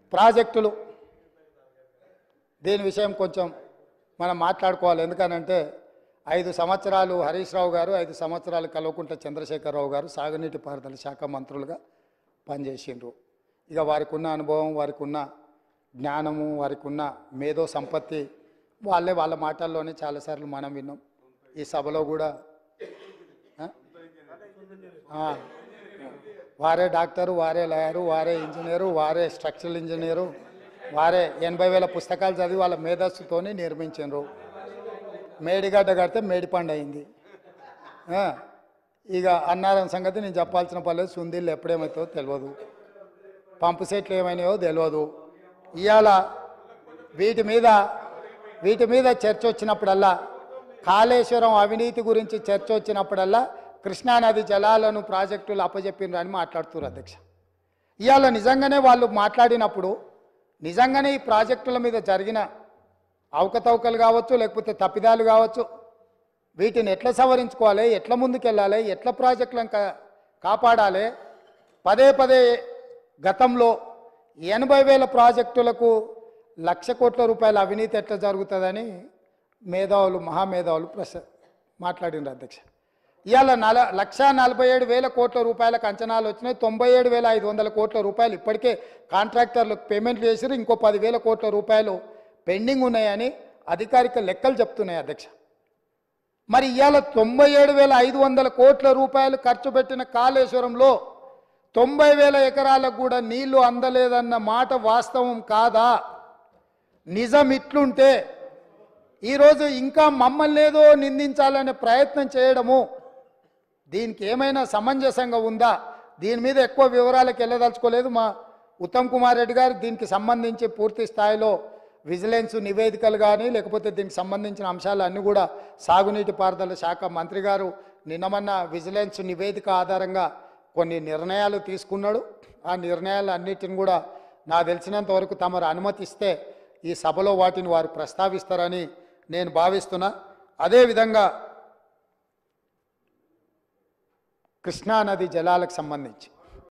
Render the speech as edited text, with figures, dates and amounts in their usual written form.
ప్రాజెక్టులు దీని విషయం కొంచెం మనం మాట్లాడుకోవాలి. ఎందుకనంటే 5 సంవత్సరాలు హరీష్ రావు గారు, 5 సంవత్సరాలు కల్వకుంట్ల చంద్రశేఖరరావు గారు సాగునీటి పారుదల శాఖ మంత్రులుగా పనిచేసిండ్రు. ఇక వారికి ఉన్న అనుభవం, వారికి ఉన్న జ్ఞానము, వారికి ఉన్న మేధో సంపత్తి వాళ్ళ మాటల్లోనే చాలాసార్లు మనం విన్నాం. ఈ సభలో కూడా వారే డాక్టరు, వారే లాయరు, వారే ఇంజనీరు, వారే స్ట్రక్చరల్ ఇంజనీరు, వారే 80,000 పుస్తకాలు చదివి వాళ్ళ మేధస్సుతోనే నిర్మించారు. మేడిగడ్డ కడితే మేడిపండు అయింది. ఇక అన్నారం సంగతి నేను చెప్పాల్సిన పర్లేదు. సుందీళ్ళు ఎప్పుడేమవుతుందో తెలియదు, పంపు సెట్లు ఏమైనాయో తెలియదు. ఇవాళ వీటి మీద చర్చ వచ్చినప్పుడల్లా, కాళేశ్వరం అవినీతి గురించి చర్చ వచ్చినప్పుడల్లా కృష్ణానది జలాలను ప్రాజెక్టులు అప్పచెప్పినారు అని మాట్లాడుతున్నారు అధ్యక్ష. ఇవాళ నిజంగానే వాళ్ళు మాట్లాడినప్పుడు నిజంగానే ఈ ప్రాజెక్టుల మీద జరిగిన అవకతవకలు కావచ్చు, లేకపోతే తప్పిదాలు కావచ్చు, వీటిని ఎట్లా సవరించుకోవాలి, ఎట్లా ముందుకెళ్ళాలి, ఎట్లా ప్రాజెక్టులను కాపాడాలి. పదే గతంలో 80,000 ప్రాజెక్టులకు 1,00,000 కోట్ల రూపాయల అవినీతి ఎట్లా జరుగుతుందని మహామేధావులు మాట్లాడినారు అధ్యక్ష. ఇవాళ 1,47,000 కోట్ల రూపాయలకు అంచనాలు వచ్చినాయి. 97,500 కోట్ల రూపాయలు ఇప్పటికే కాంట్రాక్టర్లకు పేమెంట్లు చేసారు. ఇంకో 10,000 కోట్ల రూపాయలు పెండింగ్ ఉన్నాయని అధికారిక లెక్కలు చెప్తున్నాయి అధ్యక్ష. మరి ఇవాళ 97,500 కోట్ల రూపాయలు ఖర్చు పెట్టిన కాళేశ్వరంలో 90,000 ఎకరాలకు కూడా నీళ్లు అందలేదన్న మాట వాస్తవం కాదా? నిజం ఇట్లుంటే ఈరోజు ఇంకా మమ్మల్ని ఏదో నిందించాలనే ప్రయత్నం చేయడము దీనికి ఏమైనా సమంజసంగా ఉందా? దీని మీద ఎక్కువ వివరాలకు వెళ్ళదలుచుకోలేదు. మా ఉత్తమ్ కుమార్ రెడ్డి గారు దీనికి సంబంధించి పూర్తి స్థాయిలో విజిలెన్స్ నివేదికలు కానీ, లేకపోతే దీనికి సంబంధించిన అంశాలు అన్నీ కూడా సాగునీటి పారుదల శాఖ మంత్రి గారు నిన్నమన్న విజిలెన్స్ నివేదిక ఆధారంగా కొన్ని నిర్ణయాలు తీసుకున్నాడు. ఆ నిర్ణయాలు అన్నిటిని కూడా నాకు తెలిసినంత వరకు తమరు అనుమతిస్తే ఈ సభలో వాటిని వారు ప్రస్తావిస్తారని నేను భావిస్తున్నా. అదేవిధంగా కృష్ణానది జలాలకు సంబంధించి